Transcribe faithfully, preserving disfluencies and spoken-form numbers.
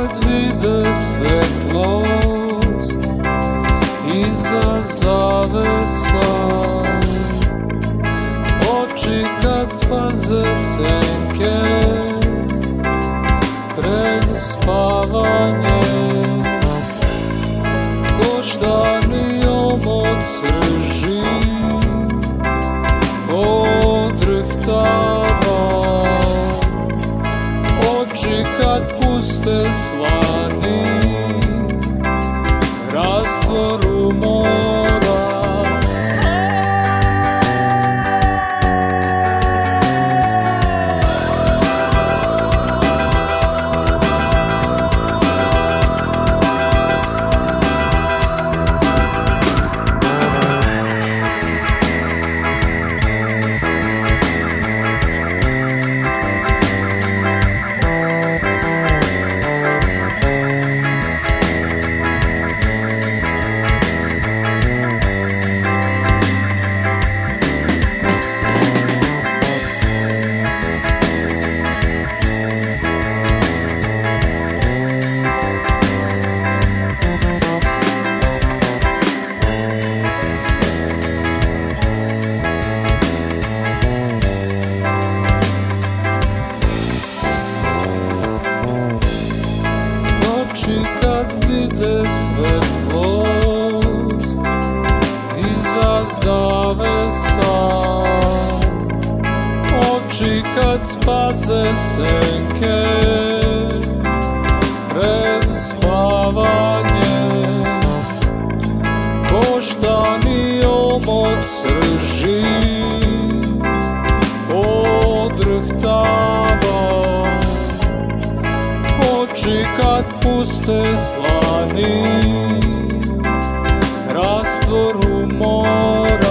kad vide svetlost iza zavesa, oči kad paze senke pred spavanjem, ko štanijom od srži odrhtava, oči kad puste slani rastvoru mora. Oči kad vide svetlost iza zavesa, oči kad spaze senke pred spavanjem, ko štanijom od srži odrhtava, oči kad puste slani rastvoru mora.